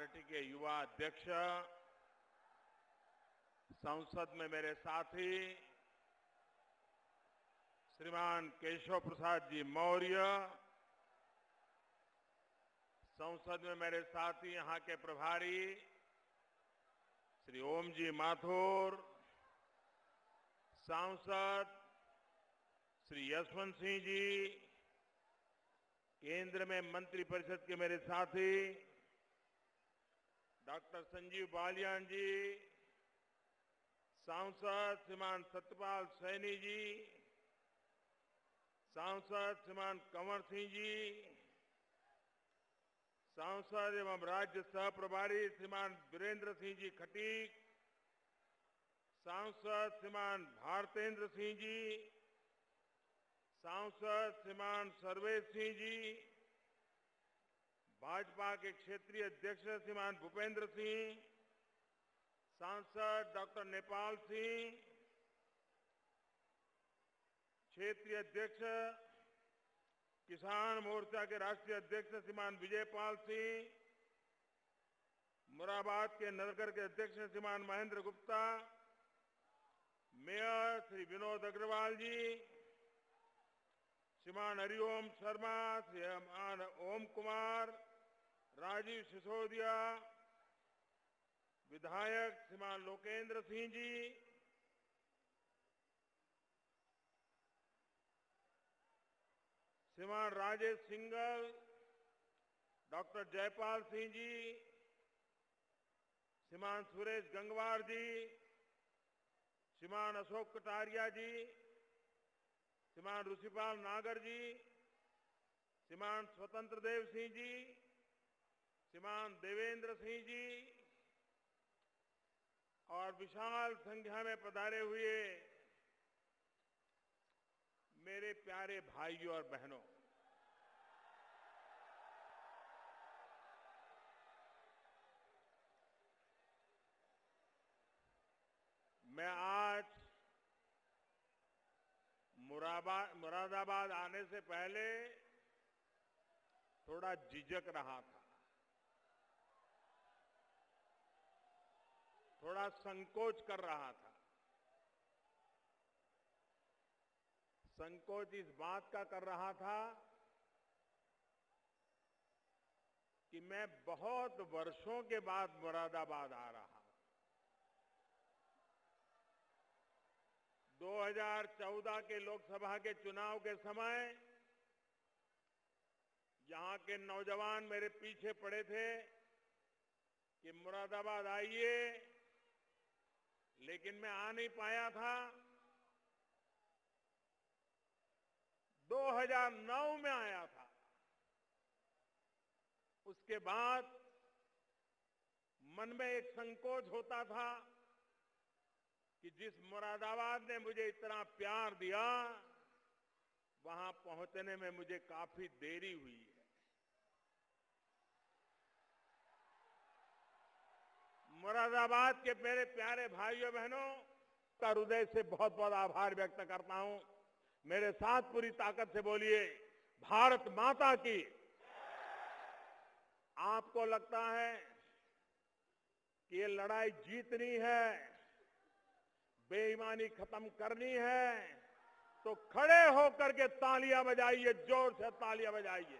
Party के युवा अध्यक्ष, संसद में मेरे साथी श्रीमान केशव प्रसाद जी मौर्य, संसद में मेरे साथी यहां के प्रभारी श्री ओम जी माथुर, सांसद श्री यशवंत सिंह जी, केंद्र में मंत्रिपरिषद के मेरे साथी डॉक्टर संजीव बालियान जी, सांसद श्रीमान सत्यपाल सैनी जी, सांसद श्रीमान कंवर सिंह जी, सांसद एवं राज्य सह प्रभारी श्रीमान वीरेंद्र सिंह जी खटीक, सांसद श्रीमान भारतेंद्र सिंह जी, सांसद श्रीमान सर्वेश सिंह जी, भाजपा के क्षेत्रीय अध्यक्ष श्रीमान भूपेंद्र सिंह, सांसद डॉक्टर नेपाल सिंह, क्षेत्रीय अध्यक्ष किसान मोर्चा के राष्ट्रीय अध्यक्ष श्रीमान विजयपाल सिंह, मुरादाबाद के नगर के अध्यक्ष श्रीमान महेंद्र गुप्ता, मेयर श्री विनोद अग्रवाल जी, श्रीमान हरिओम शर्मा, श्रीमान ओम कुमार, राजीव सिसोदिया, विधायक श्रीमान लोकेंद्र सिंह जी, श्रीमान राजेश सिंगल, डॉक्टर जयपाल सिंह जी, श्रीमान सुरेश गंगवार जी, श्रीमान अशोक कटारिया जी, श्रीमान ऋषिपाल नागर जी, श्रीमान स्वतंत्र देव सिंह जी, श्रीमान देवेंद्र सिंह जी और विशाल संख्या में पधारे हुए मेरे प्यारे भाइयों और बहनों, मैं आज मुरादाबाद आने से पहले थोड़ा झिझक रहा था, थोड़ा संकोच कर रहा था। संकोच इस बात का कर रहा था कि मैं बहुत वर्षों के बाद मुरादाबाद आ रहा हूं। 2014 के लोकसभा के चुनाव के समय यहां के नौजवान मेरे पीछे पड़े थे कि मुरादाबाद आइए, लेकिन मैं आ नहीं पाया था। 2009 में आया था। उसके बाद मन में एक संकोच होता था कि जिस मुरादाबाद ने मुझे इतना प्यार दिया, वहां पहुंचने में मुझे काफी देरी हुई है। मुरादाबाद के मेरे प्यारे भाइयों बहनों का हृदय से बहुत बहुत आभार व्यक्त करता हूं। मेरे साथ पूरी ताकत से बोलिए, भारत माता की। आपको लगता है कि ये लड़ाई जीतनी है, बेईमानी खत्म करनी है, तो खड़े होकर के तालियां बजाइए, जोर से तालियां बजाइए।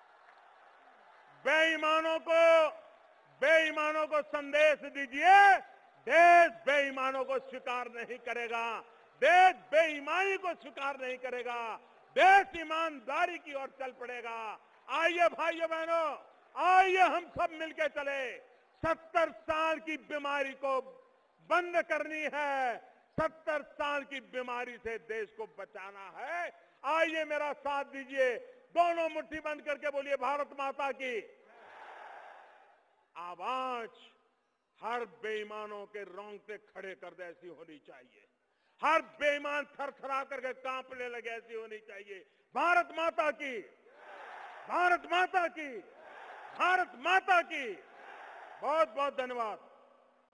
बेईमानों को संदेश दीजिए, देश बेईमानों को स्वीकार नहीं करेगा, देश बेईमानी को स्वीकार नहीं करेगा, देश ईमानदारी की ओर चल पड़ेगा। आइए भाइयों बहनों, आइए हम सब मिलकर चले। 70 साल की बीमारी को बंद करनी है, 70 साल की बीमारी से देश को बचाना है। आइए मेरा साथ दीजिए, दोनों मुट्ठी बंद करके बोलिए, भारत माता की। आवाज हर बेईमानों के रोंगटे खड़े कर दे ऐसी होनी चाहिए, हर बेईमान थरथरा करके कांपने लगे ऐसी होनी चाहिए। भारत माता की, भारत माता की, भारत माता की। बहुत बहुत धन्यवाद।